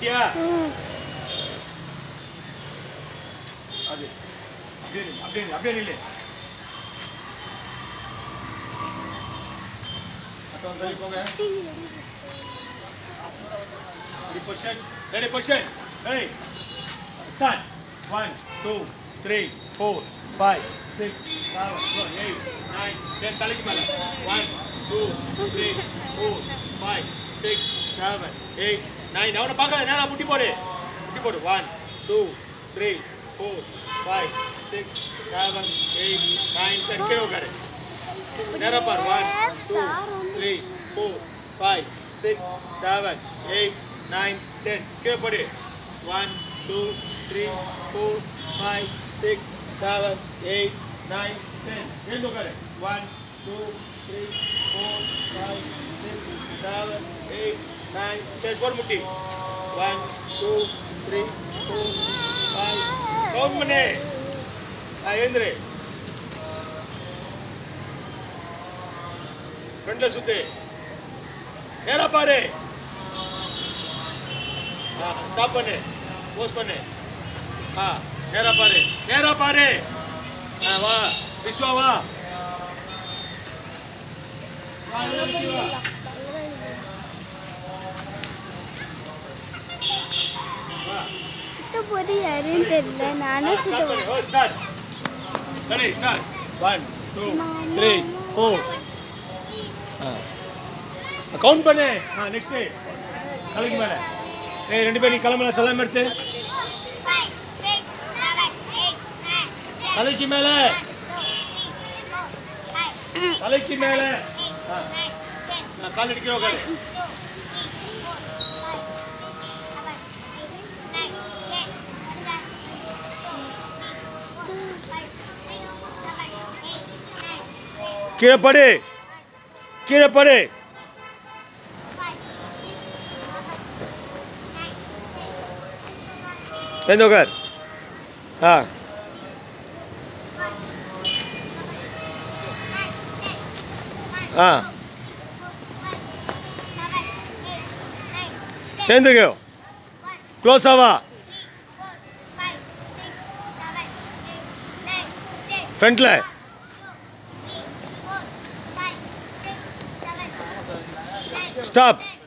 பண்ணிட்டியா? அது அப்படியே நில்லு. அப்புறம் தள்ளி போங்க. Ready, position. Ready. Start. 1, 2, 3, 4, 5, 6, 7, 8, 9, 10. தலைக்கு மேல. 1, 2, 3, 4, 5, 6, 7, 8, 9. அவனை பார்க்காத, நேரா முட்டி போடு. 1, 2, 3, 4, 5, 6, 7, 8, 9, 10. கீழே உட்காரு. நேரா பாரு. 1, 2, 3, 4, 5, 6, 7, 8, 9, 10. கீழே போடு. 1, 2, 3, 4, 5, 6, 7, 8, 9, 10. எழுந்து உட்காரு. 1, 2, 3, 4, 5, 6, 7, 8, 9, 10. போர் முட்டி. 1, 2, 3, 4, 5. கவுண்ட் பண்ணு. எழுந்துரு. ஃப்ரண்ட்ல சுத்து. நேரா பாரு. ஸ்டாப் பண்ணு. போஸ்ட் பண்ணு. நேரா பாரு. வா விஸ்வா வா. போது யாருன்னு தெரியல. நானே ஸ்டார்ட். Ready start. 1, 2, 3, 4. கவுண்ட் பண்ணு. நெக்ஸ்ட் தலைக்கு மேல. ரெண்டு பேரும் நீ கிளம்பல. சலாம் எடுத்து தலைக்கு மேல. கால் அடிக்கிற உட்காரு. கீழே படு. எழுந்து உட்கார். எழுந்துக்கோ. க்ளோஸ் ஆவா. ஃப்ரண்ட்ல. ஸ்டாப்.